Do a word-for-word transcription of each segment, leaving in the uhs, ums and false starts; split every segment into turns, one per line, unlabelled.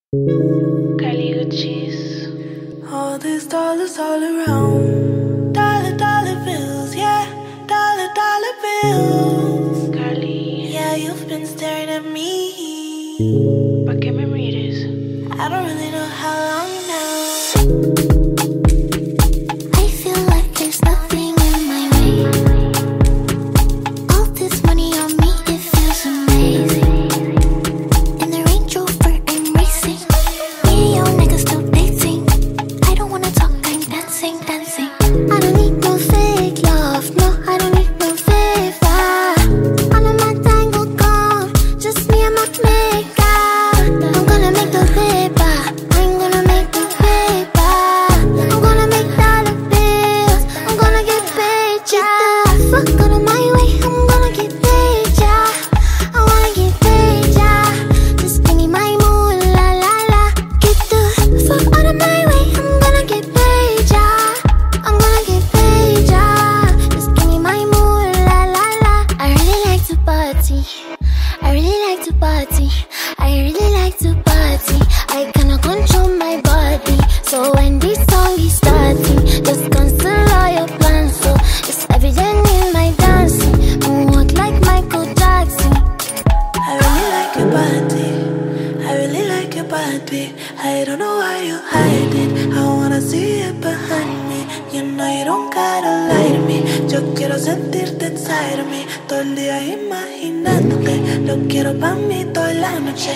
Kylie Uchis.
All these dollars all around. Dollar, dollar bills, yeah. Dollar, dollar bills.
Kylie.
Yeah, you've been staring at me.
¿Pa' qué me mires?
I don't really know how long now.
I feel like there's nothing in my way. All this money on me, it feels amazing. In the Range Rover I'm racing. Me and your niggas still dating. I don't wanna talk, I'm dancing, dancing. I don't need no fake love, no, I don't need no favor. All of my tango gone, just me and my makeup. I'm gonna make the paper, I'm gonna make the paper. I'm gonna make dollar bills, I'm gonna get paid, yeah. Fuck out of my way, I'm gonna get paid, yeah. I wanna get paid, yeah. Just give me my moolah-la-la. Get the fuck out of my way, I'm gonna get paid, yeah. I'm gonna get paid, yeah. Just give me my moolah-la-la. I really like to party, I really like to party, I really like to party. I cannot control my body, so when this song is starting, just cancel all your plans. So it's evident in my dancing, moonwalk like Michael Jackson.
I really like your body. I really like your body. I don't know why you hide it. I wanna see it behind me. You know you don't gotta lie to me. Yo quiero sentirte inside of me. Todo el día imaginándote. Lo quiero pa' mí toda la noche.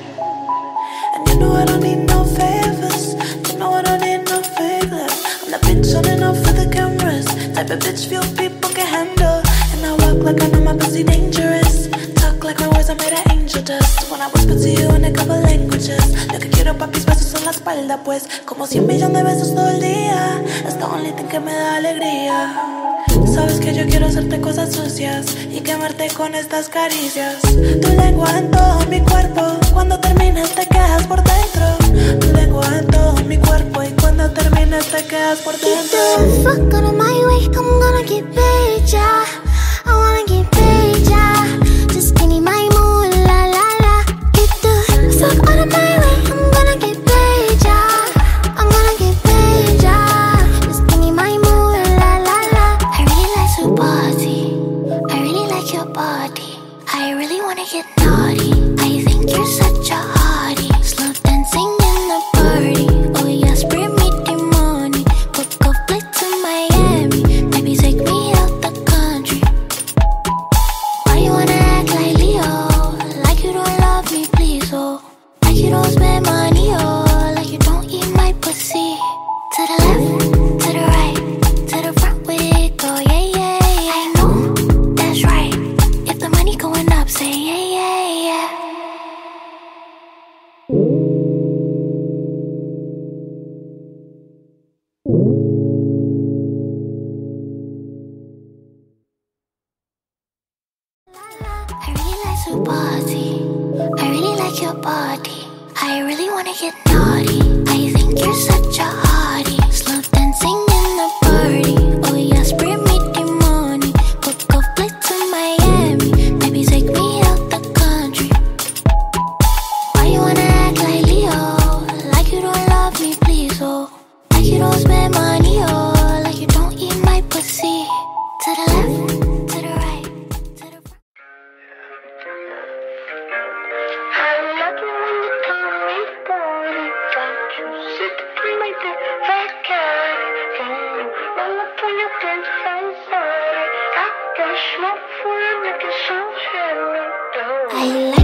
And you know I don't need no favors. You know I don't need no favors. I'm the bitch running off for the cameras. Type of bitch few people can handle. And I walk like I know my pussy dangerous. Talk like my words are made of angel dust. When I whisper to you in a couple languages. Lo que quiero pa' mis besos en la espalda, pues. Como cien millones de besos todo el día. It's the only thing que me da alegría. Sabes que yo quiero hacerte cosas sucias y quemarte con estas caricias. Tu lengua en todo mi cuerpo. Cuando termines te quedas por dentro. Tu lengua en todo mi cuerpo. Y cuando termines te quedas por
Get
dentro.
the fuck out of my way, I'm gonna get paid, yeah. I wanna get paid, yeah. Just give me my moolah-la-la. Get the fuck out of my way, I'm gonna get paid, yeah. I'm gonna get paid, yeah. Just give me my moolah-la-la. I really like to party, I really like your body. I really wanna get naughty, I think you're such a hottie. Slow dancing in the party, oh yes, bring me the money. Book a flight to Miami, maybe take me out the country. Why you wanna act like Leo, like you don't love me, please, oh. Like you don't spend money, oh. Like you don't eat my pussy. To the left, to the right, to the front with it, go, yeah, yeah, yeah. I know, that's right. If the money going up, say yeah, yeah, yeah. I really like to party, I really like your body. I really wanna get naughty, I think you're such a hottie. Slow dancing in the party, oh yes, bring me the money. Book a flight to Miami, maybe take me out the country. Why you wanna act like Leo, like you don't love me, please, oh. Like you don't spend money, oh. Like you don't eat my pussy. To the left, to the right, to the front.
I like it when you call me daddy. Don't you sit like the fat cat. Roll up on your dance inside. I got smoke for a nigga so hairy.
I like